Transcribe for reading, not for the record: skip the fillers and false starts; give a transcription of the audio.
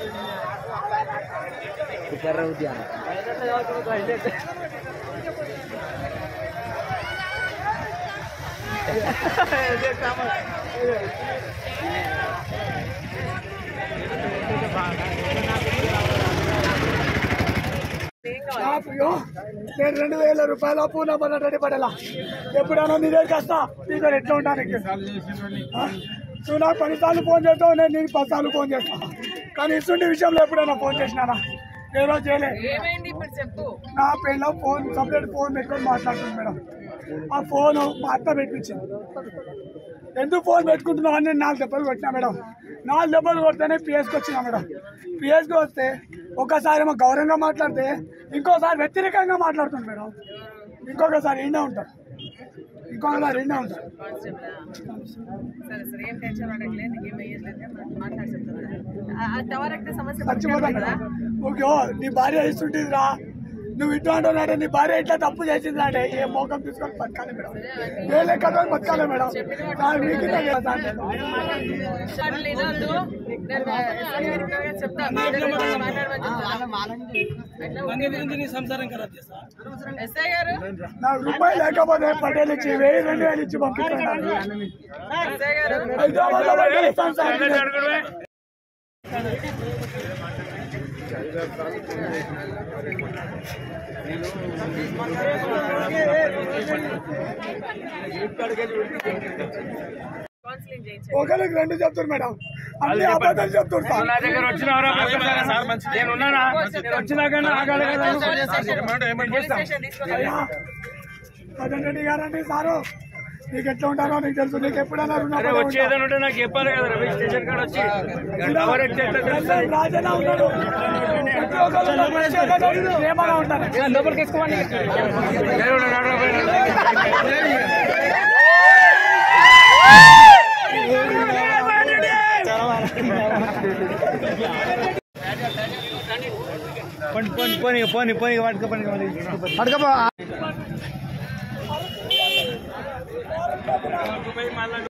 उद्यान నేను 2000 రూపాయల పూనా పన్నెండు పడేలా ఎప్పుడైనా నీ దగ్గరికి వస్తా నీతో ఎట్లా ఉంటాను నువ్వు నాకు 10 సార్లు ఫోన్ చేస్తావు, నేను నీకు 10 సార్లు ఫోన్ చేస్తా. కానీ ఇటువంటి విషయంలో ఎప్పుడైనా ఫోన్ చేసినానా? ఏ రోజు చేయలే. నా పెళ్ళ ఫోన్ సపరేట్ ఫోన్ పెట్టుకొని మాట్లాడుతుంది మేడం. ఆ ఫోన్ మా అత్త పెట్టించింది. ఎందుకు ఫోన్ పెట్టుకుంటున్నావు అని నేను 4 దెబ్బలు కొట్టినా మేడం. 4 దెబ్బలు కొడితేనే పిఎస్కి వచ్చినా మేడం. పిఎస్కి వస్తే ఒకసారి ఏమో గౌరవంగా మాట్లాడితే ఇంకోసారి వ్యతిరేకంగా మాట్లాడుతుంది మేడం. ఇంకొకసారి ఇండా ఉంటారు, ఇంకొకసారి ఇండా ఉంటారు. చచ్చిపోతాం మేడం. ఓకే నీ భార్య ఇస్తుంటుంది రా, నువ్వు ఇటు అంటున్నాడే నీ భార్య ఇట్లా తప్పు చేసింది అంటే ఏ మోకం తీసుకొని బతకాలి మేడం. ఏ లెక్క బతకాలి మేడం. నాకు రూపాయలు లేకపోతే పటేల్ ఇచ్చి 1000-2000 ఇచ్చి పంపిస్తాను. ఒకరికి 2 చెప్తారు మేడం, అన్ని అబద్ధాలు చెప్తారు. నా దగ్గర మదన్ రెడ్డి గారండి సారు, నీకు ఎట్లా ఉంటానో నీకు తెలుసు. నీకు ఎప్పుడైనా వచ్చేదంటే నాకు చెప్పాలి కదా రవి, స్టేషన్ కాడ వచ్చి రాజనా ఉన్నాడు, ఏమన్నా ఉంటాను లోపలికి వేసుకోవాలి. పోనీ పోనీ పోనీ పట్టుకపో